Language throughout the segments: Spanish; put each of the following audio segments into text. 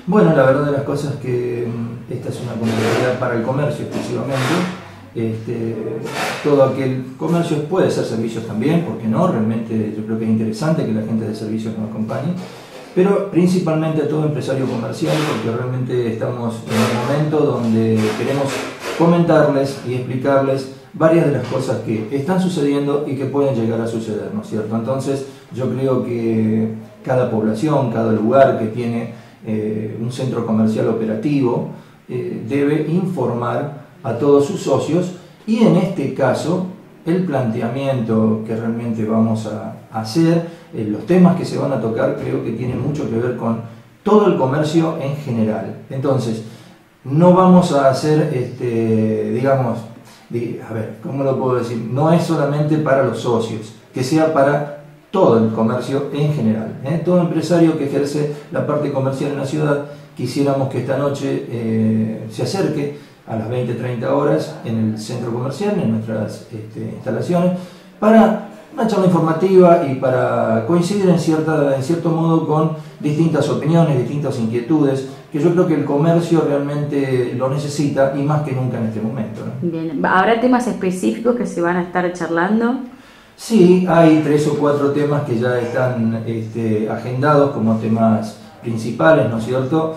Bueno, la verdad de las cosas es que esta es una comunidad para el comercio exclusivamente. Todo aquel comercio puede ser servicios también, ¿por qué no? Realmente yo creo que es interesante que la gente de servicios nos acompañe, pero principalmente a todo empresario comercial, porque realmente estamos en un momento donde queremos comentarles y explicarles varias de las cosas que están sucediendo y que pueden llegar a suceder, ¿no es cierto? Entonces yo creo que cada población, cada lugar que tiene un centro comercial operativo debe informar a todos sus socios, y en este caso el planteamiento que realmente vamos a hacer, los temas que se van a tocar, creo que tienen mucho que ver con todo el comercio en general. Entonces no vamos a hacer, digamos, a ver, ¿cómo lo puedo decir? No es solamente para los socios, que sea para todo el comercio en general, todo empresario que ejerce la parte comercial en la ciudad. Quisiéramos que esta noche se acerque a las 20-30 horas en el centro comercial, en nuestras instalaciones, para una charla informativa y para coincidir en cierto modo con distintas opiniones, distintas inquietudes, que yo creo que el comercio realmente lo necesita, y más que nunca en este momento, ¿no? Bien, ¿habrá temas específicos que se van a estar charlando? Sí, hay 3 o 4 temas que ya están agendados como temas principales, ¿no es cierto?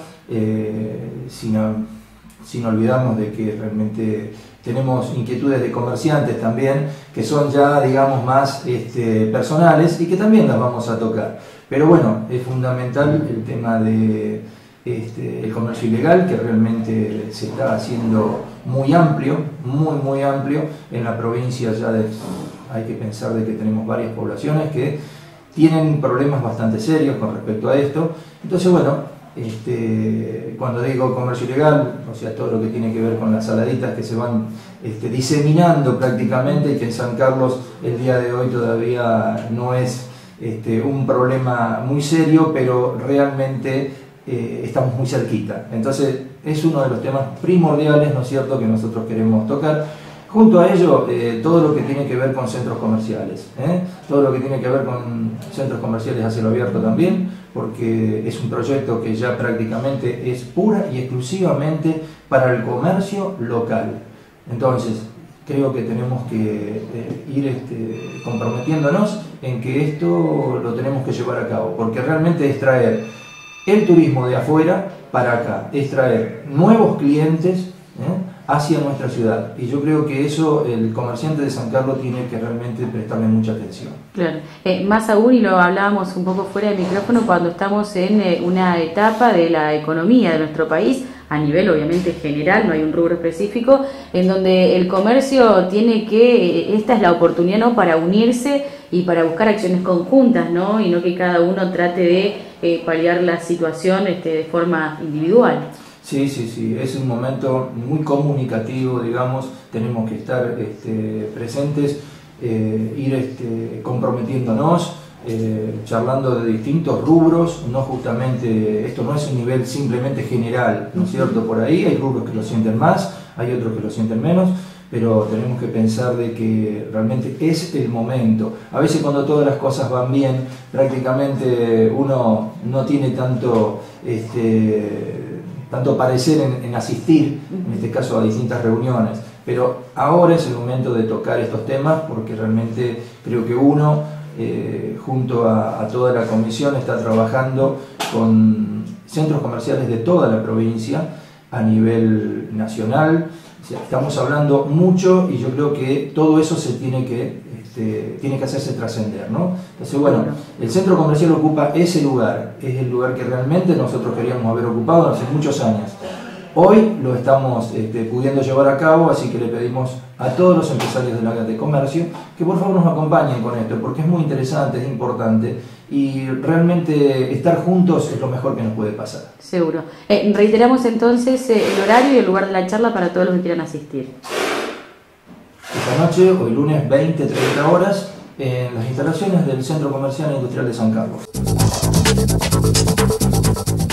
Sin olvidarnos de que realmente tenemos inquietudes de comerciantes también, que son ya, digamos, más personales, y que también las vamos a tocar. Pero bueno, es fundamental el tema de el comercio ilegal, que realmente se está haciendo muy amplio, muy amplio en la provincia. Ya hay que pensar de que tenemos varias poblaciones que tienen problemas bastante serios con respecto a esto. Entonces, bueno, cuando digo comercio ilegal, o sea, todo lo que tiene que ver con las saladitas que se van diseminando prácticamente, y que en San Carlos el día de hoy todavía no es un problema muy serio, pero realmente estamos muy cerquita. Entonces es uno de los temas primordiales, ¿no es cierto?, que nosotros queremos tocar. Junto a ello, todo lo que tiene que ver con centros comerciales, todo lo que tiene que ver con centros comerciales a cielo abierto también, porque es un proyecto que ya prácticamente es pura y exclusivamente para el comercio local. Entonces, creo que tenemos que ir comprometiéndonos en que esto lo tenemos que llevar a cabo, porque realmente es traer el turismo de afuera para acá, es traer nuevos clientes hacia nuestra ciudad, y yo creo que eso el comerciante de San Carlos tiene que realmente prestarle mucha atención. Claro, más aún, y lo hablábamos un poco fuera del micrófono, cuando estamos en una etapa de la economía de nuestro país, a nivel obviamente general, no hay un rubro específico, en donde el comercio tiene que, esta es la oportunidad, ¿no?, para unirse y para buscar acciones conjuntas, ¿no?, y no que cada uno trate de paliar la situación de forma individual. Sí, es un momento muy comunicativo, digamos, tenemos que estar presentes, ir comprometiéndonos, charlando de distintos rubros, no justamente, esto no es un nivel simplemente general, ¿no es cierto? Por ahí hay rubros que lo sienten más, hay otros que lo sienten menos, pero tenemos que pensar de que realmente es el momento. A veces cuando todas las cosas van bien, prácticamente uno no tiene tanto parecer en asistir, en este caso a distintas reuniones, pero ahora es el momento de tocar estos temas, porque realmente creo que uno, junto a toda la comisión, está trabajando con centros comerciales de toda la provincia a nivel nacional. O sea, estamos hablando mucho, y yo creo que todo eso se tiene que hacerse trascender, ¿no? Entonces, bueno, el centro comercial ocupa ese lugar, es el lugar que realmente nosotros queríamos haber ocupado hace muchos años. Hoy lo estamos pudiendo llevar a cabo, así que le pedimos a todos los empresarios del área de comercio que por favor nos acompañen con esto, porque es muy interesante, es importante, y realmente estar juntos es lo mejor que nos puede pasar. Seguro. Reiteramos entonces el horario y el lugar de la charla para todos los que quieran asistir. Esta noche, hoy lunes 20-30 horas, en las instalaciones del Centro Comercial e Industrial de San Carlos.